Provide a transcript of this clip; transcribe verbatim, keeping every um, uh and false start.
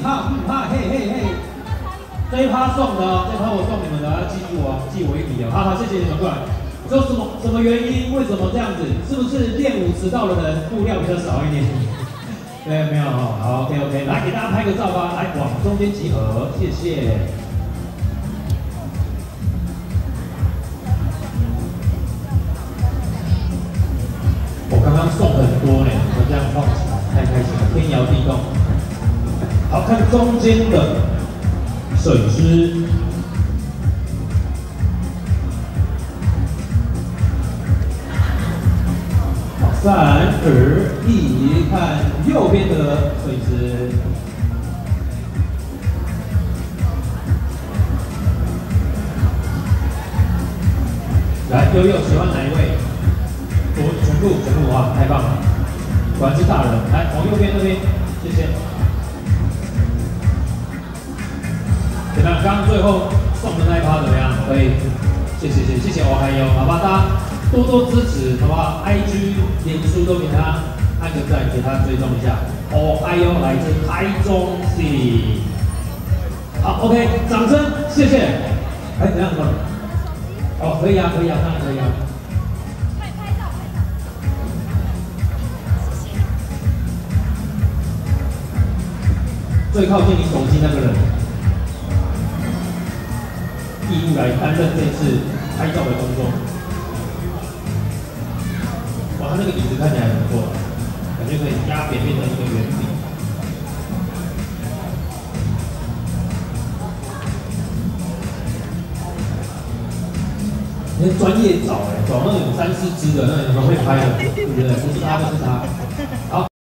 哈嗯哈嘿嘿嘿。这一趴送的哦，这一趴我送你们的，要记住哦，记我一笔哦。好好，谢谢你们过来。说什么什么原因？为什么这样子？是不是练舞迟到的人布料比较少一点？对，没有哦。好 ，OK OK， 来给大家拍个照吧。来往中间集合，谢谢。我刚刚送很多呢，我这样放起来太开心了，天摇地动。好看中间的摄影师。 三二一，看右边的摄影师。来，悠悠喜欢哪一位？我全部全部哇，太棒了！果然是大人。来，往右边那边，谢谢。怎么样？刚刚最后送的那一趴怎么样？可以，谢谢谢谢谢我还有，好吧，大家。 多多支持，好不好 ？I G、脸书都给他按个赞，给他追踪一下。哦，哎呦，来自台中市。好 ，OK， 掌声，谢谢。哎，怎样怎么？哦，可以啊，可以啊，当然可以啊。拍拍照。最靠近你手机那个人，义务来担任这次拍照的工作。 哇，它那个椅子看起来很不错，感觉可以压扁变成一个圆饼。你专业找哎，找那种三四只的，那种会拍的，对不对？不是他就是他。好。